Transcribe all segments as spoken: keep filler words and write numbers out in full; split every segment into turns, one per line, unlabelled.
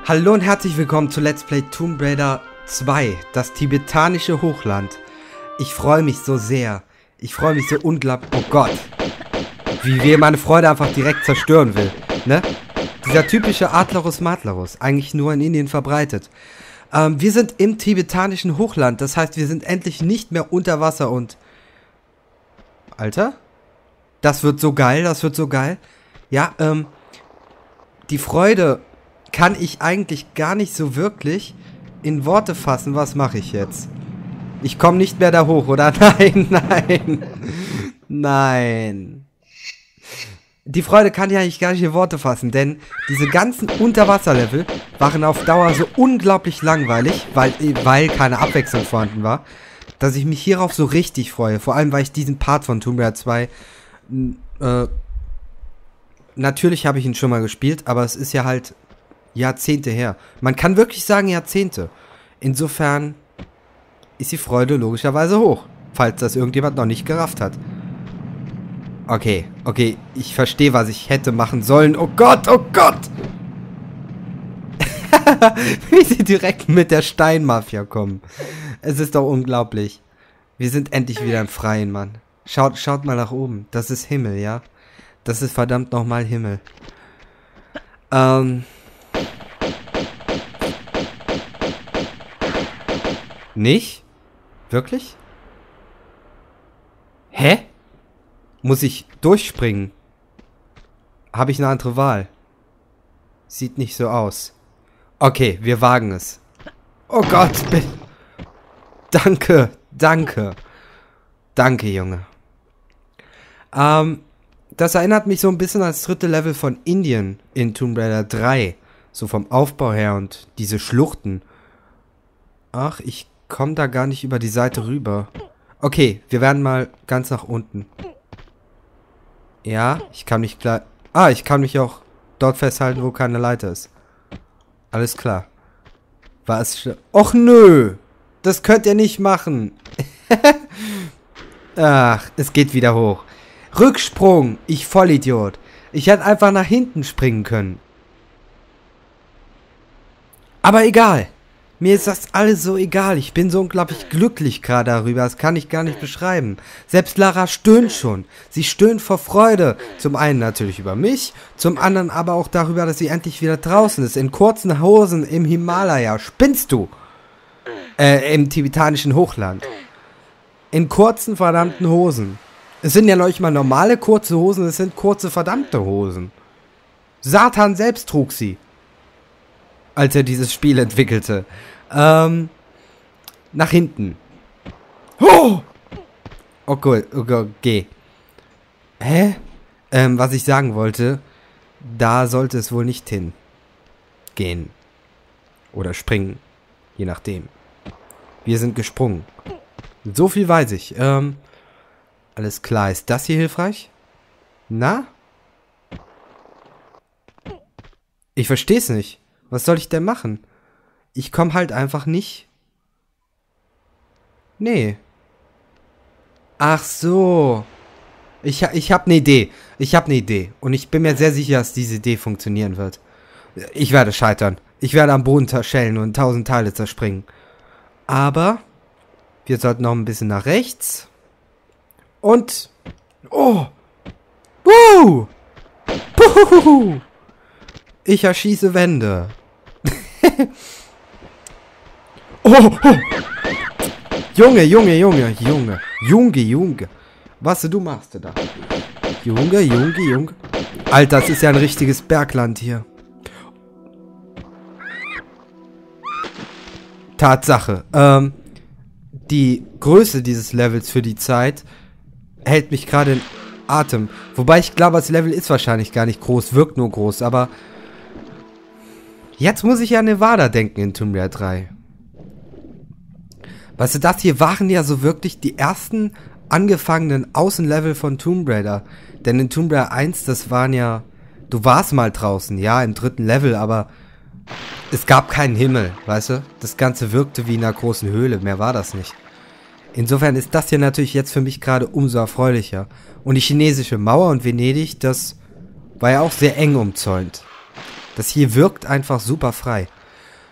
Hallo und herzlich willkommen zu Let's Play Tomb Raider zwei, das tibetanische Hochland. Ich freue mich so sehr. Ich freue mich so unglaublich. Oh Gott. Wie wir meine Freude einfach direkt zerstören will. Ne? Dieser typische Adlerus Matlerus. Eigentlich nur in Indien verbreitet. Ähm, wir sind im tibetanischen Hochland. Das heißt, wir sind endlich nicht mehr unter Wasser und... Alter? Das wird so geil, das wird so geil. Ja, ähm... die Freude... kann ich eigentlich gar nicht so wirklich in Worte fassen. Was mache ich jetzt? Ich komme nicht mehr da hoch, oder? Nein, nein. Nein. Die Freude kann ich eigentlich gar nicht in Worte fassen, denn diese ganzen Unterwasserlevel waren auf Dauer so unglaublich langweilig, weil, weil keine Abwechslung vorhanden war, dass ich mich hierauf so richtig freue. Vor allem, weil ich diesen Part von Tomb Raider zwei... Äh, natürlich habe ich ihn schon mal gespielt, aber es ist ja halt... Jahrzehnte her. Man kann wirklich sagen Jahrzehnte. Insofern ist die Freude logischerweise hoch. Falls das irgendjemand noch nicht gerafft hat. Okay, okay. Ich verstehe, was ich hätte machen sollen. Oh Gott, oh Gott! Wie sie direkt mit der Steinmafia kommen. Es ist doch unglaublich. Wir sind endlich wieder im Freien, Mann. Schaut, schaut mal nach oben. Das ist Himmel, ja? Das ist verdammt nochmal Himmel. Ähm... Nicht? Wirklich? Hä? Muss ich durchspringen? Habe ich eine andere Wahl? Sieht nicht so aus. Okay, wir wagen es. Oh Gott, bitte. Danke, danke. Danke, Junge. Ähm, das erinnert mich so ein bisschen an das dritte Level von Indien in Tomb Raider drei. So vom Aufbau her und diese Schluchten. Ach, ich komme da gar nicht über die Seite rüber. Okay, wir werden mal ganz nach unten. Ja, ich kann mich klar... Ah, ich kann mich auch dort festhalten, wo keine Leiter ist. Alles klar. War es... Och nö! Das könnt ihr nicht machen. Ach, es geht wieder hoch. Rücksprung! Ich Vollidiot. Ich hätte einfach nach hinten springen können. Aber egal. Mir ist das alles so egal. Ich bin so unglaublich glücklich gerade darüber. Das kann ich gar nicht beschreiben. Selbst Lara stöhnt schon. Sie stöhnt vor Freude. Zum einen natürlich über mich, zum anderen aber auch darüber, dass sie endlich wieder draußen ist. In kurzen Hosen im Himalaya. Spinnst du? Äh, im tibetanischen Hochland. In kurzen verdammten Hosen. Es sind ja noch nicht mal normale kurze Hosen, es sind kurze verdammte Hosen. Satan selbst trug sie. Als er dieses Spiel entwickelte. Ähm, nach hinten. Oh! Okay, okay. Hä? Ähm, was ich sagen wollte, da sollte es wohl nicht hin. Gehen. Oder springen. Je nachdem. Wir sind gesprungen. So viel weiß ich. Ähm, alles klar. Ist das hier hilfreich? Na? Ich verstehe es nicht. Was soll ich denn machen? Ich komme halt einfach nicht. Nee. Ach so. Ich, ich habe eine Idee. Ich habe eine Idee. Und ich bin mir sehr sicher, dass diese Idee funktionieren wird. Ich werde scheitern. Ich werde am Boden zerschellen und in tausend Teile zerspringen. Aber wir sollten noch ein bisschen nach rechts. Und... Oh! Wuh! Puh! Ich erschieße Wände. oh, oh. Junge, Junge, Junge, Junge. Junge, Junge. Was du machst da? Junge, Junge, Junge. Alter, das ist ja ein richtiges Bergland hier. Tatsache. Ähm, die Größe dieses Levels für die Zeit hält mich gerade in Atem. Wobei ich glaube, das Level ist wahrscheinlich gar nicht groß, wirkt nur groß, aber... Jetzt muss ich an Nevada denken in Tomb Raider drei. Weißt du, das hier waren ja so wirklich die ersten angefangenen Außenlevel von Tomb Raider. Denn in Tomb Raider eins, das waren ja... Du warst mal draußen, ja, im dritten Level, aber... Es gab keinen Himmel, weißt du? Das Ganze wirkte wie in einer großen Höhle, mehr war das nicht. Insofern ist das hier natürlich jetzt für mich gerade umso erfreulicher. Und die chinesische Mauer und Venedig, das war ja auch sehr eng umzäunt. Das hier wirkt einfach super frei.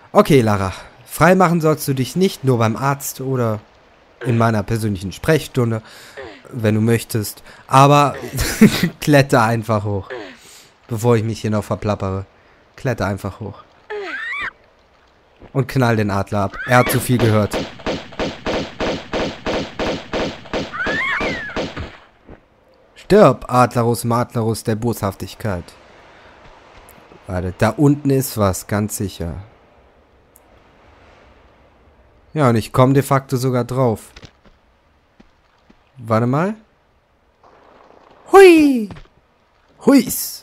Okay, Lara. Freimachen sollst du dich nicht nur beim Arzt oder in meiner persönlichen Sprechstunde, wenn du möchtest. Aber kletter einfach hoch. Bevor ich mich hier noch verplappere. Kletter einfach hoch. Und knall den Adler ab. Er hat zu viel gehört. Stirb, Adlerus, Adlerus der Boshaftigkeit. Warte, da unten ist was, ganz sicher. Ja, und ich komme de facto sogar drauf. Warte mal. Hui! Huis!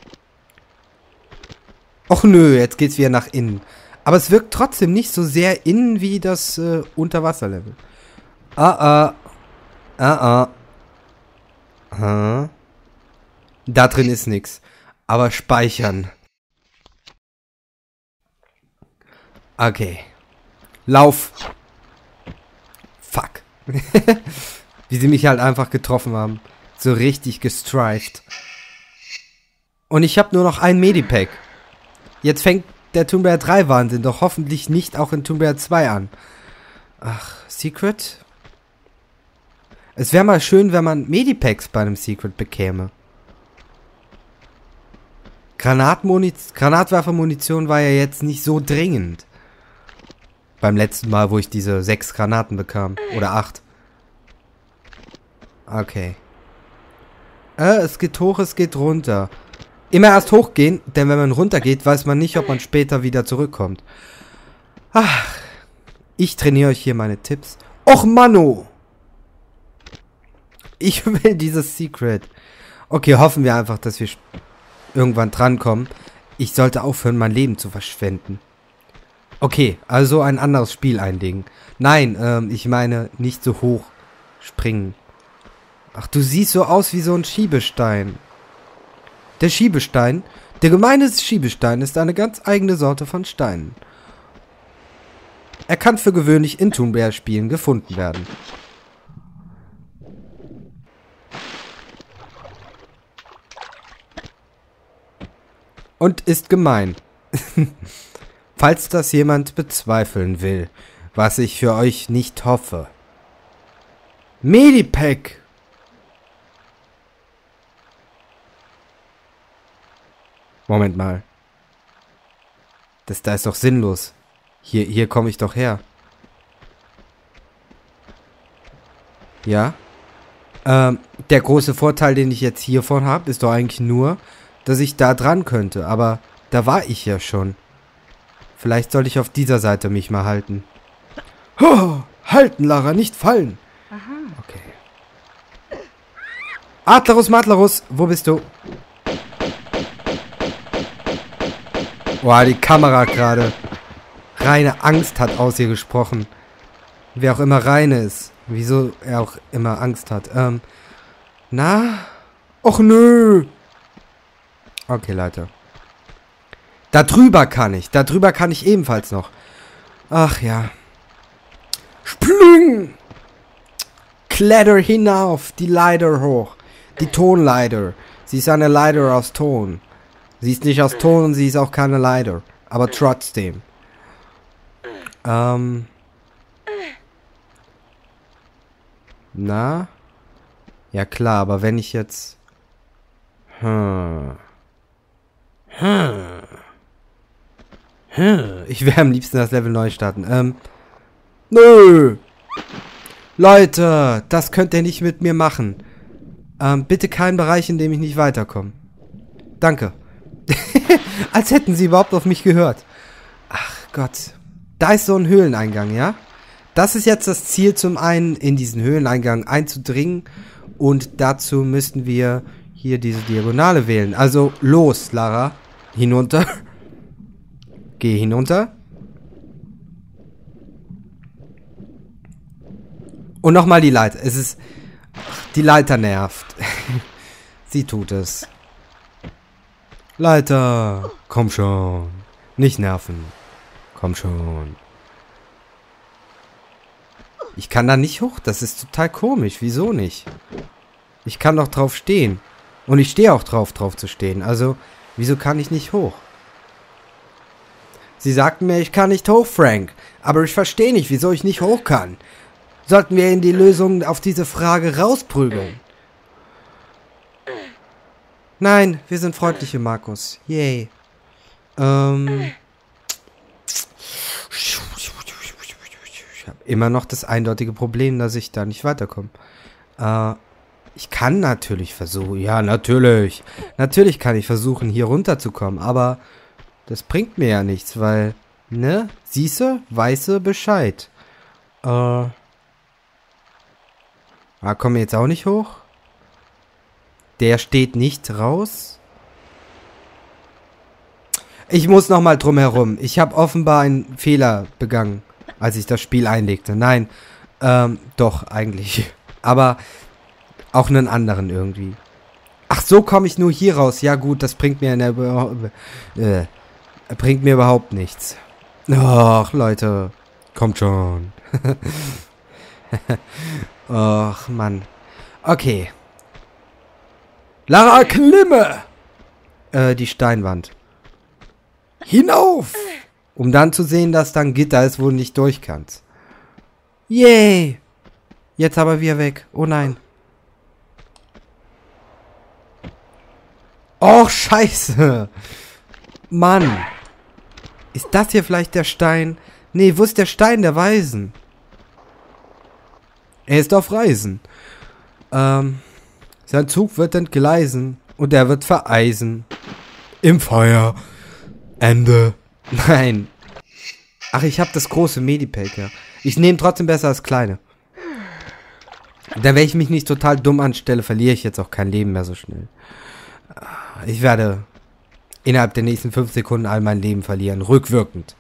Och nö, jetzt geht's wieder nach innen. Aber es wirkt trotzdem nicht so sehr innen wie das äh, Unterwasserlevel. Ah, ah. Ah, ah. Hm. Da drin ist nix. Aber speichern. Okay. Lauf. Fuck. Wie sie mich halt einfach getroffen haben. So richtig gestrifed. Und ich habe nur noch ein Medipack. Jetzt fängt der Tomb Raider drei Wahnsinn doch hoffentlich nicht auch in Tomb Raider zwei an. Ach, Secret? Es wäre mal schön, wenn man Medipacks bei einem Secret bekäme. Granatmuniz- Granatwerfermunition war ja jetzt nicht so dringend. Beim letzten Mal, wo ich diese sechs Granaten bekam. Oder acht. Okay. Äh, es geht hoch, es geht runter. Immer erst hochgehen, denn wenn man runtergeht, weiß man nicht, ob man später wieder zurückkommt. Ach, ich trainiere euch hier meine Tipps. Och, Manno! Ich will dieses Secret. Okay, hoffen wir einfach, dass wir irgendwann drankommen. Ich sollte aufhören, mein Leben zu verschwenden. Okay, also ein anderes Spiel einlegen. Nein, ähm, ich meine, nicht so hoch springen. Ach, du siehst so aus wie so ein Schiebestein. Der Schiebestein, der gemeine Schiebestein ist eine ganz eigene Sorte von Steinen. Er kann für gewöhnlich in Tomb Raider Spielen gefunden werden. Und ist gemein. Falls das jemand bezweifeln will, was ich für euch nicht hoffe. Medipack! Moment mal. Das da ist doch sinnlos. Hier, hier komme ich doch her. Ja? Ähm, der große Vorteil, den ich jetzt hiervon habe, ist doch eigentlich nur, dass ich da dran könnte. Aber da war ich ja schon. Vielleicht sollte ich auf dieser Seite mich mal halten. Oh, halten, Lara, nicht fallen. Aha. Okay. Adlerus, Matlerus, wo bist du? Boah, die Kamera gerade. Reine Angst hat aus ihr gesprochen. Wer auch immer Reine ist. Wieso er auch immer Angst hat. Ähm, na? Och nö. Okay, Leute. Da drüber kann ich. Da drüber kann ich ebenfalls noch. Ach ja. Splüng! Kletter hinauf. Die Leiter hoch. Die Tonleiter. Sie ist eine Leiter aus Ton. Sie ist nicht aus Ton und sie ist auch keine Leiter. Aber trotzdem. Ähm. Na? Ja klar, aber wenn ich jetzt... Hm. Hm. Hm. Ich wäre am liebsten das Level neu starten. Ähm. Nö. Leute, das könnt ihr nicht mit mir machen. Ähm, bitte keinen Bereich, in dem ich nicht weiterkomme. Danke. Als hätten sie überhaupt auf mich gehört. Ach Gott. Da ist so ein Höhleneingang, ja? Das ist jetzt das Ziel, zum einen in diesen Höhleneingang einzudringen. Und dazu müssten wir hier diese Diagonale wählen. Also los, Lara. Hinunter. Geh hinunter. Und nochmal die Leiter. Es ist... Die Leiter nervt. Sie tut es. Leiter. Komm schon. Nicht nerven. Komm schon. Ich kann da nicht hoch. Das ist total komisch. Wieso nicht? Ich kann doch drauf stehen. Und ich stehe auch drauf, drauf zu stehen. Also, wieso kann ich nicht hoch? Sie sagten mir, ich kann nicht hoch, Frank. Aber ich verstehe nicht, wieso ich nicht hoch kann. Sollten wir Ihnen die Lösung auf diese Frage rausprügeln? Nein, wir sind freundliche Markus. Yay. Ähm... Ich habe immer noch das eindeutige Problem, dass ich da nicht weiterkomme. Äh, ich kann natürlich versuchen, ja, natürlich. Natürlich kann ich versuchen, hier runterzukommen, aber das bringt mir ja nichts, weil, ne? Siehste, weiße Bescheid. Äh, ah, kommen wir jetzt auch nicht hoch? Der steht nicht raus? Ich muss nochmal drum herum. Ich habe offenbar einen Fehler begangen, als ich das Spiel einlegte. Nein, ähm, doch, eigentlich. Aber auch einen anderen irgendwie. Ach, so komme ich nur hier raus. Ja gut, das bringt mir, eine, äh, bringt mir überhaupt nichts. Ach, Leute. Kommt schon. Ach, Mann. Okay. Lara, klimme! Äh, die Steinwand. Hinauf! Um dann zu sehen, dass da ein Gitter ist, wo du nicht durch kannst. Yay! Jetzt aber wieder weg. Oh nein. Och, scheiße! Mann! Ist das hier vielleicht der Stein? Nee, wo ist der Stein der Weisen? Er ist auf Reisen. Ähm, sein Zug wird entgleisen und er wird vereisen. Im Feuer. Ende. Nein. Ach, ich habe das große Medipack, ja. Ich nehme trotzdem besser als kleine. Da, wenn ich mich nicht total dumm anstelle, verliere ich jetzt auch kein Leben mehr so schnell. Ich werde innerhalb der nächsten fünf Sekunden all mein Leben verlieren. Rückwirkend.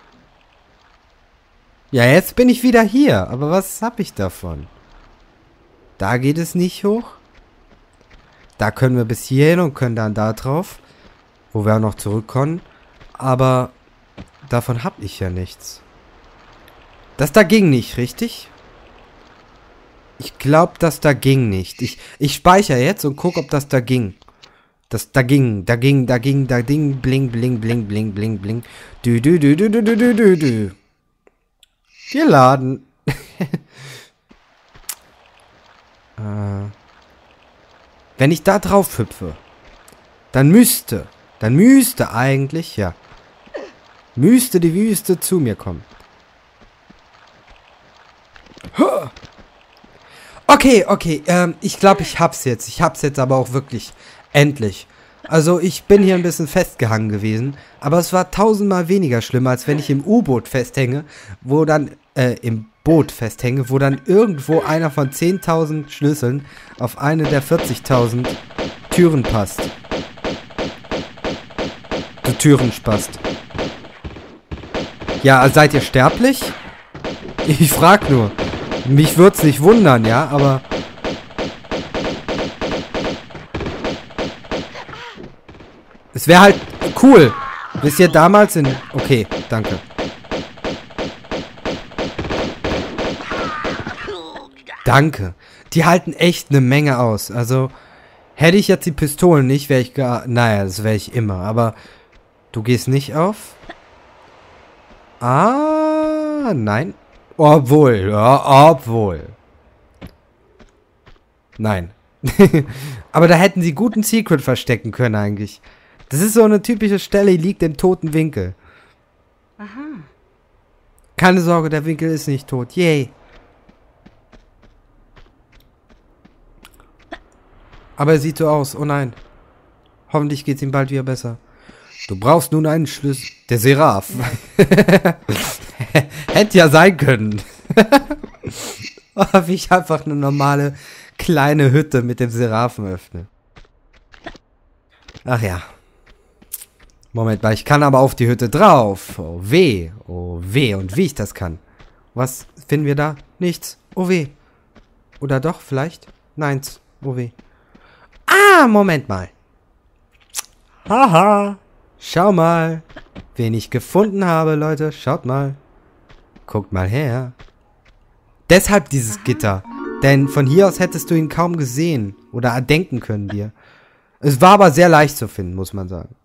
Ja, jetzt bin ich wieder hier. Aber was habe ich davon? Da geht es nicht hoch. Da können wir bis hierhin und können dann da drauf. Wo wir auch noch zurückkommen. Aber davon habe ich ja nichts. Das da ging nicht, richtig? Ich glaube, das da ging nicht. Ich, ich speichere jetzt und gucke, ob das da ging. Das da ging, da ging, da ging, da ging, bling, bling, bling, bling, bling, bling. Dü, dü, dü, dü, dü, dü, dü, dü, dü. Wir laden. äh, wenn ich da drauf hüpfe, dann müsste, dann müsste eigentlich, ja, müsste die Wüste zu mir kommen. Okay, okay, ähm, ich glaube, ich hab's jetzt. Ich hab's jetzt aber auch wirklich. Endlich. Also, ich bin hier ein bisschen festgehangen gewesen, aber es war tausendmal weniger schlimm, als wenn ich im U-Boot festhänge, wo dann, äh, im Boot festhänge, wo dann irgendwo einer von zehntausend Schlüsseln auf eine der vierzigtausend Türen passt. Du Türenspast. Ja, seid ihr sterblich? Ich frag nur. Mich würd's nicht wundern, ja, aber... Es wäre halt cool. Wisst ihr, damals in... Okay, danke. Danke. Die halten echt eine Menge aus. Also, hätte ich jetzt die Pistolen nicht, wäre ich gar... Naja, das wäre ich immer. Aber du gehst nicht auf? Ah, nein. Obwohl, ja, obwohl. Nein. Aber da hätten sie guten Secret verstecken können eigentlich. Das ist so eine typische Stelle, die liegt im toten Winkel. Aha. Keine Sorge, der Winkel ist nicht tot. Yay. Aber er sieht so aus. Oh nein. Hoffentlich geht es ihm bald wieder besser. Du brauchst nun einen Schlüssel. Der Seraph. Hätte ja sein können. Wie ich einfach eine normale kleine Hütte mit dem Seraphen öffne. Ach ja. Moment mal, ich kann aber auf die Hütte drauf. Oh weh. Oh weh. Und wie ich das kann. Was finden wir da? Nichts. Oh weh. Oder doch, vielleicht? Neins. Oh weh. Ah, Moment mal. Haha. Schau mal. Wen ich gefunden habe, Leute. Schaut mal. Guckt mal her. Deshalb dieses Gitter. Denn von hier aus hättest du ihn kaum gesehen. Oder erdenken können dir. Es war aber sehr leicht zu finden, muss man sagen.